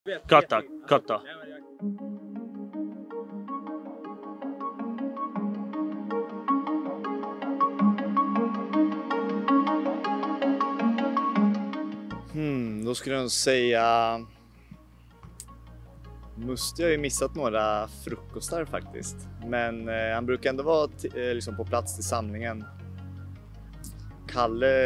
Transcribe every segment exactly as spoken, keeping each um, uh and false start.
Kata, kata. Hmm, då skulle jag säga... Musti har ju missat några frukostar faktiskt. Men eh, han brukar ändå vara t- eh, liksom på plats i samlingen. Kalle...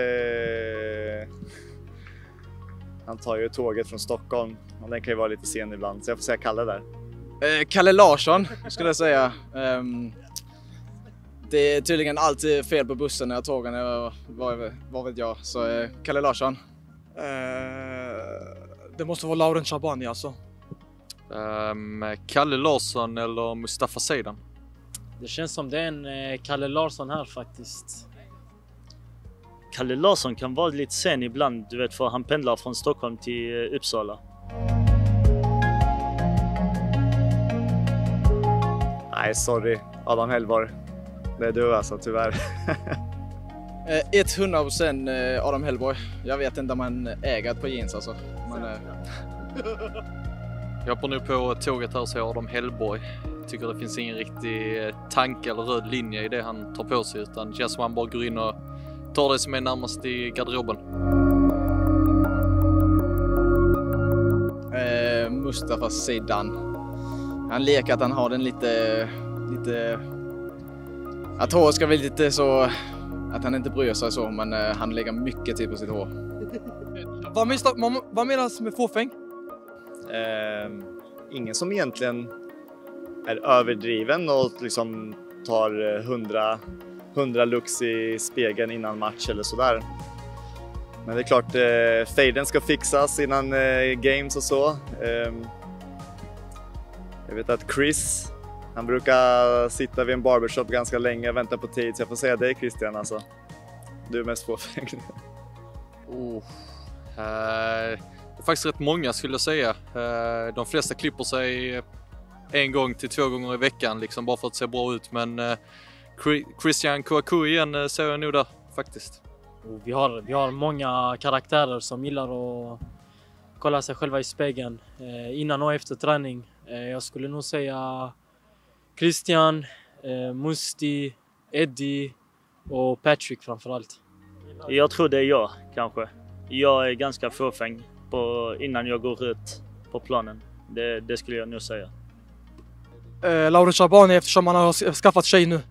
Han tar ju tåget från Stockholm. Och den kan ju vara lite sen ibland. Så jag får säga Kalle där. Eh, Kalle Larsson skulle jag säga. Um, det är tydligen alltid fel på bussen när jag tågar när jag, vad, vad vet jag. Så eh, Kalle Larsson. Uh, det måste vara Laurent Shabani alltså. Um, Kalle Larsson eller Mustafa Zeidan? Det känns som det är en eh, Kalle Larsson här faktiskt. Kalle Larsson kan vara lite sen ibland, du vet, för han pendlar från Stockholm till Uppsala. Nej, sorry. Adam Hellborg. Det är du alltså, tyvärr. Eh, hundra procent eh, Adam Hellborg. Jag vet inte om man äger ett par jeans alltså. Men, eh... Jag hoppar nu på tåget här och säger Adam Hellborg. Tycker det finns ingen riktig tanke eller röd linje i det han tar på sig, utan det känns som han bara går in och tar det som är närmast i garderoben. Eh, Mustafa Zeidan. Han leker att han har den lite... lite... Att håret ska bli lite så... Att han inte bryr sig så, men eh, han lägger mycket tid på sitt hår. Vad menas, vad menas med fåfäng? Eh, ingen som egentligen är överdriven och liksom tar hundra, hundra lux i spegeln innan match eller sådär. Men det är klart, eh, faden ska fixas innan eh, games och så. Eh, jag vet att Chris, han brukar sitta vid en barbershop ganska länge och vänta på tid, så jag får säga dig Christian alltså. Du är mest fåfäng. Oh. Uh, det är faktiskt rätt många skulle jag säga. Uh, de flesta klipper sig en gång till två gånger i veckan liksom, bara för att se bra ut. Men uh, Christian Kouakou igen uh, ser jag nog där faktiskt. Vi har, vi har många karaktärer som gillar att kolla sig själva i spegeln eh, innan och efter träning. Eh, jag skulle nog säga Christian, eh, Musti, Eddie och Patrick framförallt. Jag tror det är jag, kanske. Jag är ganska fåfäng på, innan jag går ut på planen. Det, det skulle jag nog säga. Uh, Laurent Shabani, eftersom han har skaffat tjej nu.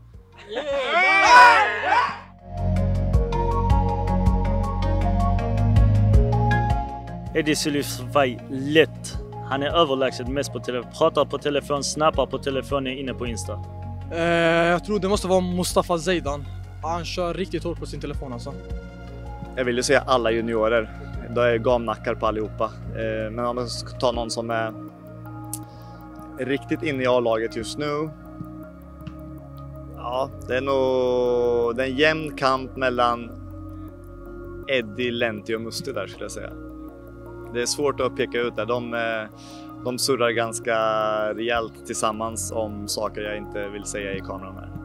Eddie Sulifaj, lätt. Han är överlägset mest på telefon. Pratar på telefon, snappar på telefonen inne på Insta. Uh, jag tror det måste vara Mustafa Zeidan. Han kör riktigt hårt på sin telefon alltså. Jag vill ju säga alla juniorer. Det är gamnackar på allihopa. Eh, men om man ska ta någon som är riktigt inne i A-laget just nu. Ja, det är nog det är en jämn kamp mellan Eddie, Lenti och Musti där skulle jag säga. Det är svårt att peka ut där. De, de surrar ganska rejält tillsammans om saker jag inte vill säga i kameran här.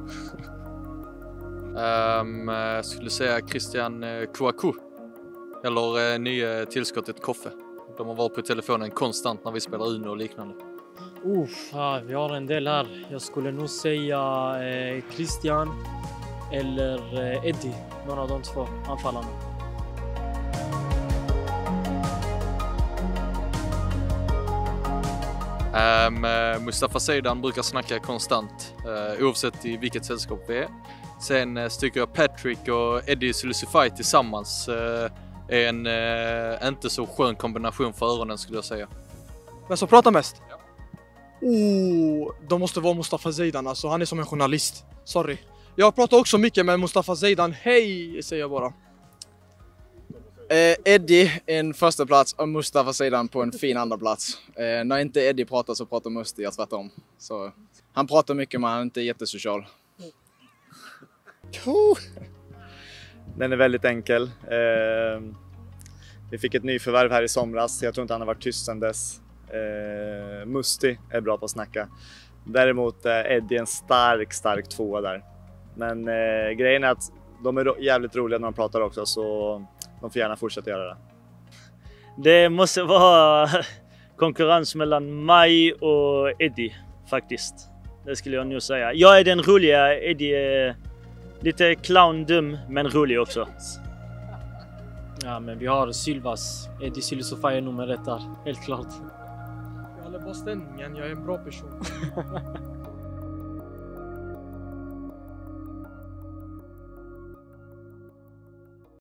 Um, jag skulle säga Christian Kouakou. Eller uh, nya tillskottet Koffe. De har varit på telefonen konstant när vi spelar Uno och liknande. Uff, ja, vi har en del här. Jag skulle nog säga eh, Christian eller eh, Eddie. Någon av de två anfallarna. Um, Mustafa Zeidan brukar snacka konstant, uh, oavsett i vilket sällskap vi är. Sen uh, tycker jag Patrick och Eddie Sulifaj tillsammans uh, är en uh, inte så skön kombination för öronen skulle jag säga. Men som pratar mest? Ja. Oh, de måste vara Mustafa Zeidan, alltså han är som en journalist. Sorry. Jag pratar också mycket med Mustafa Zeidan. Hej, säger jag bara. Eh, Eddie en första plats och Mustafa Zeidan på en fin andra plats. Eh, när inte Eddie pratar så pratar Musti, jag tvärtom. Så han pratar mycket men han är inte jättesocial. Den är väldigt enkel. Eh, vi fick ett nyförvärv här i somras. Jag tror inte han har varit tyst sedan dess. Eh, Musti är bra på att snacka. Däremot är Eddie en stark, stark tvåa där. Men eh, grejen är att de är jävligt roliga när de pratar också, så de får gärna fortsätta göra det. Det måste vara konkurrens mellan mig och Eddie faktiskt. Det skulle jag nog säga. Jag är den roliga, Eddie är lite clown, dum men rolig också. Ja, men vi har Sylvas. Eddie Sylisofaj är nummer ett där, helt klart. Jag håller bara ställningen, jag är en bra person.